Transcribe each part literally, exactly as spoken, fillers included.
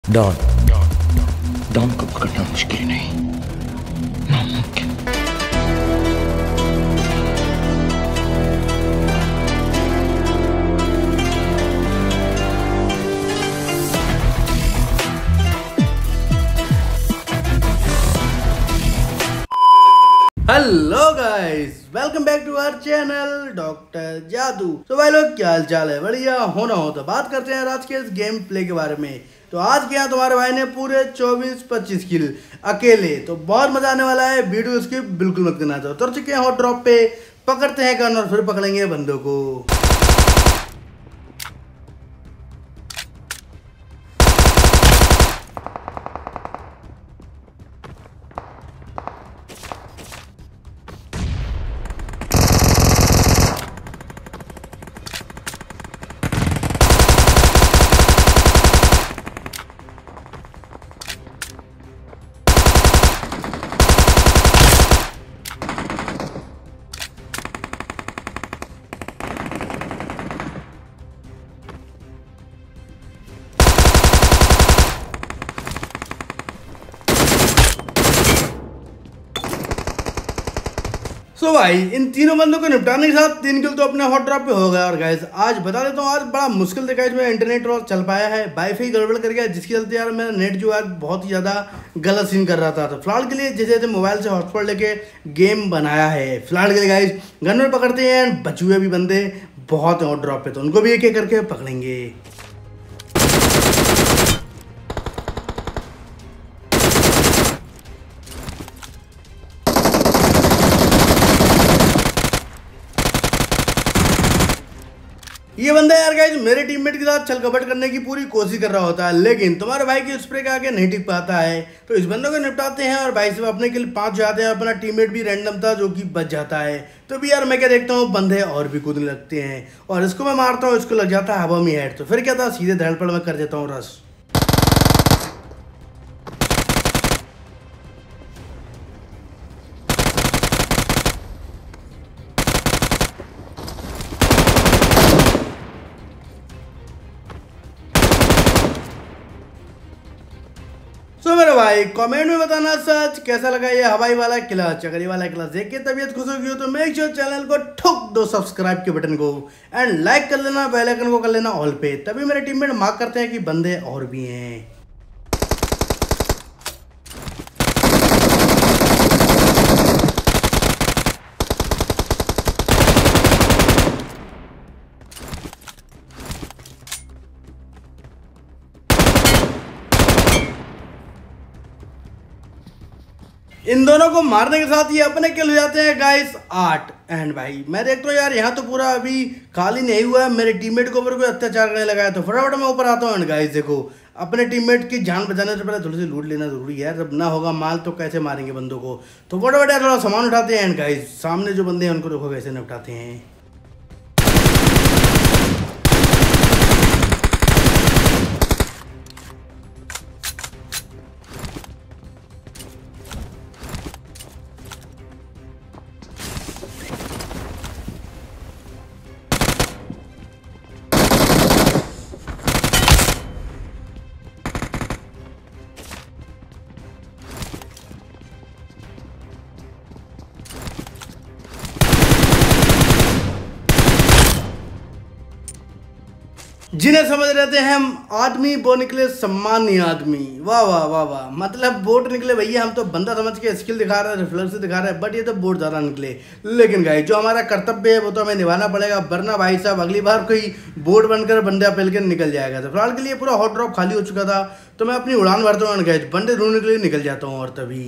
Don don को पकड़ना मुश्किल नहीं, नामुमकिन। Hello guys, welcome back to our channel doctor Jadu. तो भाई लोग, क्या हाल चाल है? बढ़िया होना हो तो बात करते हैं आज के इस गेम प्ले के बारे में। तो आज के यहाँ तुम्हारे भाई ने पूरे चौबीस पच्चीस किल अकेले, तो बहुत मजा आने वाला है। वीडियो स्किप बिल्कुल मत करना। तो उतर चुके हैं हॉट ड्रॉप पे, पकड़ते हैं गन और फिर पकड़ेंगे बंदों को। सो so भाई, इन तीनों बंदों को निपटाने के साथ तीन किल तो अपने हॉट ड्रॉप पे हो गया। और गाइस आज बता देता हूँ, आज बड़ा मुश्किल देखा इसमें इंटरनेट और चल पाया है। वाईफाई गड़बड़ कर गया, जिसके चलते यार मेरा नेट जो है बहुत ही ज़्यादा गलत सीन कर रहा था। तो फिलहाल के लिए जैसे जैसे मोबाइल से हॉटस्पॉट लेके गेम बनाया है। फिलहाल के लिए गाइस गन में पकड़ते हैं। बचे हुए भी बंदे बहुत हैं हॉट ड्रॉप पे, तो उनको भी एक एक करके पकड़ेंगे। ये बंदा यार गाइस मेरे टीममेट के साथ छल कपट करने की पूरी कोशिश कर रहा होता है, लेकिन तुम्हारे भाई के स्प्रे के आगे नहीं टिक पाता है। तो इस बंदे को निपटाते हैं और भाई से अपने के लिए पांच जाते हैं। अपना टीममेट भी रैंडम था जो कि बच जाता है। तो भी यार मैं क्या देखता हूँ, बंदे और भी कूदने लगते हैं और इसको मैं मारता हूँ, इसको लग जाता है हवा में हेड। तो फिर क्या था, सीधे धड़पड़ में कर देता हूँ रस। तो मेरे भाई कमेंट में बताना सच कैसा लगा ये हवाई वाला क्लच। अगर ये वाला क्लच देख के तबीयत खुश होगी हो तो मेक श्योर चैनल को ठुक दो सब्सक्राइब के बटन को, एंड लाइक कर लेना, बेल आइकन को कर लेना ऑल पे। तभी मेरे टीममेट मार्क करते हैं कि बंदे और भी हैं। इन दोनों को मारने के साथ ये अपने किल हो जाते हैं गाइस आठ। एंड भाई मैं देखता हूँ यार यहाँ तो पूरा अभी खाली नहीं हुआ है। मेरे टीममेट के ऊपर कोई अत्याचार करने लगा है, तो फटाफट मैं ऊपर आता हूँ। एंड गाइस देखो, अपने टीममेट की जान बचाने से पहले थोड़ी सी लूट लेना जरूरी है। जब ना होगा माल तो कैसे मारेंगे बंदों को। तो फटाफट यार थोड़ा सामान उठाते हैं। एंड गाइस सामने जो बंदे हैं उनको देखो कैसे निपटाते हैं। जिन्हें समझ रहे थे हम आदमी, वो निकले सम्मानीय आदमी। वाह वाह वाह वाह, मतलब बोट निकले भैया। हम तो बंदा समझ के स्किल दिखा रहे हैं, रिफ्लेक्स दिखा रहे हैं, बट ये तो बोट ज़्यादा निकले। लेकिन गाइस जो हमारा कर्तव्य है वो तो हमें निभाना पड़ेगा, वरना भाई साहब अगली बार कोई बोट बनकर बंदा पहल के निकल जाएगा। तो फिलहाल के लिए पूरा हॉट ड्रॉप खाली हो चुका था, तो मैं अपनी उड़ान भरता हूँ। गाइस बंदे ढूंढने के लिए निकल जाता हूँ। और तभी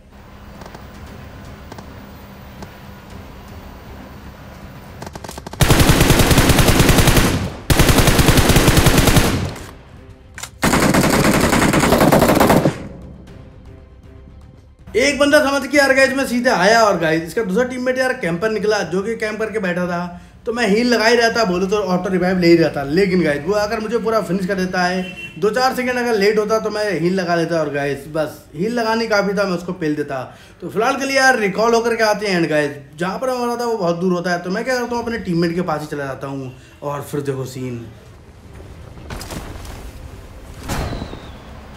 एक बंदा समझ के यार गाइस मैं सीधे आया, और गाइस इसका दूसरा टीममेट यार कैंपर निकला जो कि कैंप करके बैठा था। तो मैं हील लगा ही रहता, बोलो तो ऑटो रिवाइव ले ही रहता। लेकिन गाइस वो अगर मुझे पूरा फिनिश कर देता है, दो चार सेकंड अगर लेट होता तो मैं हील लगा लेता। और गाइस बस हील लगानी काफ़ी था, मैं उसको पेल देता। तो फिलहाल के लिए यार रिकॉल होकर के आते हैं। एंड गाइस जहाँ पर मैं मरा था वो बहुत दूर होता है, तो मैं क्या करता हूँ अपने टीममेट के पास ही चला जाता हूँ। और फिर देखो सीन,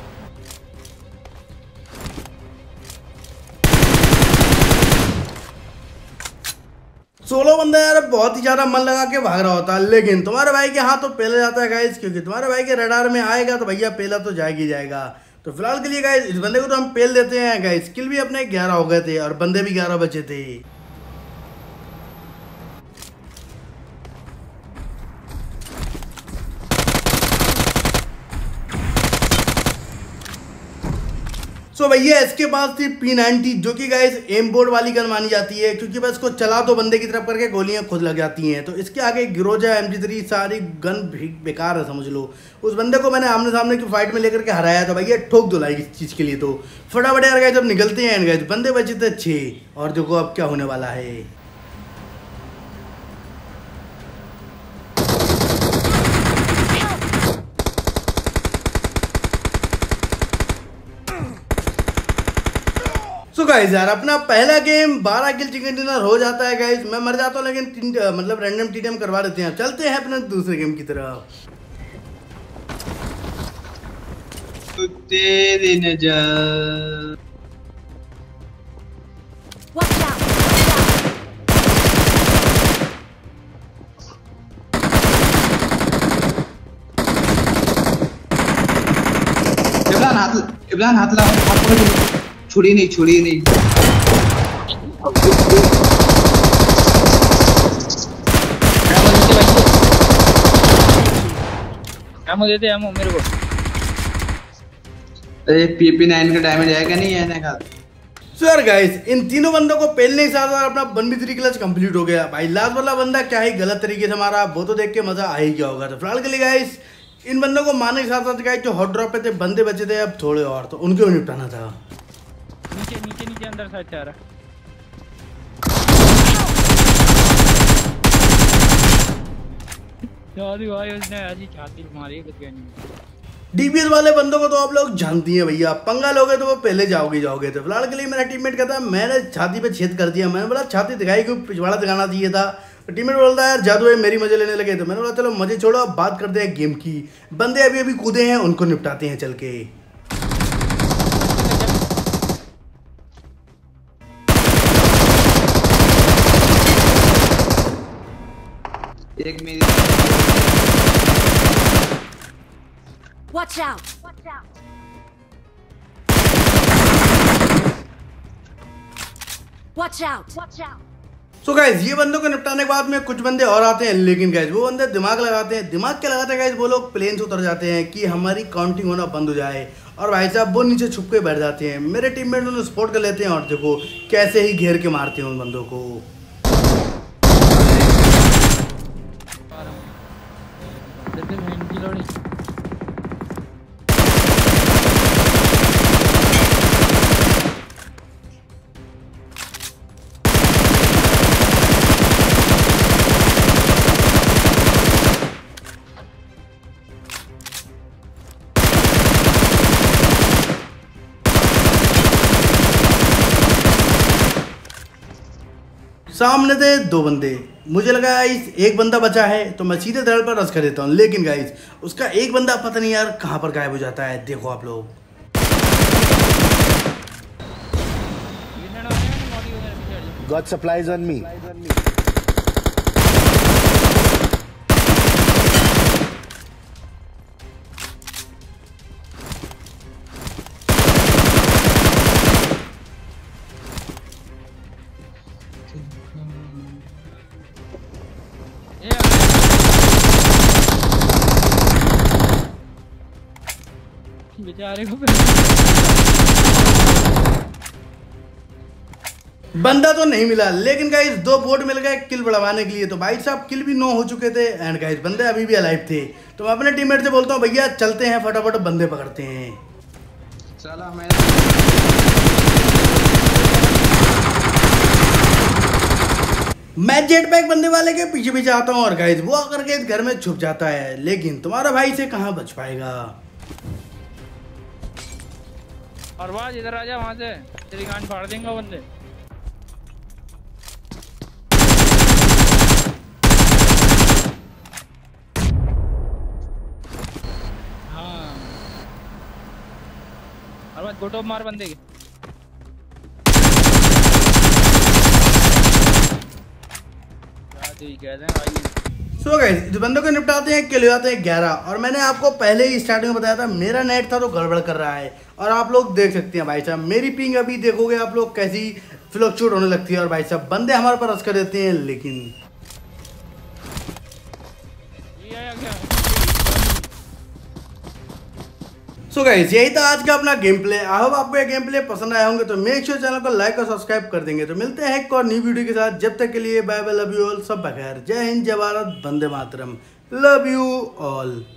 सोलो बंदा यार बहुत ही ज्यादा मन लगा के भाग रहा होता है, लेकिन तुम्हारे भाई के हाथ तो पहले जाता है गाइस, क्योंकि तुम्हारे भाई के रडार में आएगा तो भैया पहला तो जाएगा ही जाएगा। तो फिलहाल के लिए गाइस इस बंदे को तो हम पेल देते हैं गाइस। किल भी अपने ग्यारह हो गए थे और बंदे भी ग्यारह बचे थे। सो so भैया इसके पास थी पी नाइंटी, जो कि गाइस एम बोर्ड वाली गन मानी जाती है, क्योंकि बस इसको चला तो बंदे की तरफ करके गोलियां खुद लग जाती हैं। तो इसके आगे गिरोजा एम जी थ्री सारी गन भी बेकार है समझ लो। उस बंदे को मैंने आमने सामने की फाइट में लेकर के हराया था भैया, ठोक दो लाइक इस चीज़ के लिए। तो फटाफट यार गाइस जब निकलते हैं गाइस, बंदे बचे थे छः और देखो अब क्या होने वाला है। सो गाइस यार अपना पहला गेम बारह किल चिकन डिनर हो जाता है गाइस। मैं मर जाता हूँ लेकिन मतलब रैंडम टीडीएम करवा देते हैं। चलते हैं अपने दूसरे गेम की तरफ। तेरी नजर इमरान हाथ इमरान हाथ ला हाथ पकड़, छुड़ी नहीं छुड़ी नहीं। एमो देते एमो मेरे को। अरे पीपी नाइन का डैमेज है क्या नहीं है ना का। सर गाइस इन तीनों बंदों को पहले ही साथ अपना one v three clutch complete हो गया भाई। लास्ट वाला बंदा क्या ही गलत तरीके से हमारा, वो तो देख के मजा आ ही गया होगा। तो फिलहाल के लिए गाइस इन बंदों को मारने के साथ साथ गाइस जो हॉट ड्रॉप पे थे बंदे बचे थे अब थोड़े और, तो उनको भी निपटाना था। नीचे नीचे नीचे अंदर साइड जा रहा है भाई, उसने आज ही छाती मारी कुछ नहीं। डीपीएस वाले बंदों को तो आप लोग जानती हैं भैया, पंगा लोगे तो वो पहले जाओगे जाओगे। तो फिलहाल के लिए मेरा टीममेट कहता है मैंने छाती पे छेद कर दिया। मैंने बोला छाती दिखाई क्यों, पिछवाड़ा दिखाना चाहिए था। तो टीममेट बोलता है यार जादू है मेरी मजे लेने लगे। तो मैंने बोला चलो मजे छोड़ो अब बात करते हैं गेम की। बंदे अभी अभी कूदे हैं उनको निपटाते हैं चल के। एक मेरी Watch out! Watch out! Watch out! Watch out! So so guys ये बंदों को निपटाने के बाद में कुछ बंदे और आते हैं, लेकिन गाइज वो बंदे दिमाग लगाते हैं। दिमाग क्या लगाते हैं गाइज, वो लोग प्लेन से उतर जाते हैं कि हमारी काउंटिंग होना बंद हो जाए, और भाई साहब वो नीचे छुप के बैठ जाते हैं। मेरे टीममेट उन्हें स्पॉट कर लेते हैं और देखो कैसे ही घेर के मारते हैं उन बंदों को। सामने थे दो बंदे, मुझे लगा गाइस एक बंदा बचा है तो मैं सीधे धड़ पर रश कर देता हूँ, लेकिन गाइस उसका एक बंदा पता नहीं यार कहाँ पर गायब हो जाता है। देखो आप लोग God supplies on me. बेचारे को बंदा तो नहीं मिला, लेकिन गाइस दो बोट मिल गए किल बढ़वाने के लिए। तो भाई साहब किल भी नौ हो चुके थे एंड गाइस बंदे अभी भी अलाइव थे। तो मैं अपने टीममेट से बोलता हूँ भैया चलते हैं फटाफट बंदे पकड़ते हैं। चला मैं मैं जेट पैक बंदे वाले के पीछे पीछे आता हूँ और गाइस वो आकर के घर में छुप जाता है, लेकिन तुम्हारा भाई से कहाँ बच पाएगा। और वाज इधर आ जा, वहां से तेरी गांड फाड़ देंगे बंदे। हाँ और वाज गोटो मार बंदे के। तो ये कहते हैं भाई। सो गाइस इस बंदों को निपटाते हैं, किल हो जाते हैं ग्यारह। और मैंने आपको पहले ही स्टार्टिंग में बताया था मेरा नेट था तो गड़बड़ कर रहा है, और आप लोग देख सकते हैं भाई साहब मेरी पिंग अभी देखोगे आप लोग कैसी फ्लक्चुएट होने लगती है। और भाई साहब बंदे हमारे पर रश कर देते हैं, लेकिन ये आया क्या? सो गाइस यही था आज का अपना गेम प्ले। आई होप आपको ये गेम प्ले पसंद आए होंगे, तो मेक श्योर चैनल को लाइक और सब्सक्राइब कर देंगे। तो मिलते हैं एक और न्यू वीडियो के साथ, जब तक के लिए bye bye, love you all, सब बखैर, जय हिंद, जय भारत, वंदे मातरम, लव यू ऑल।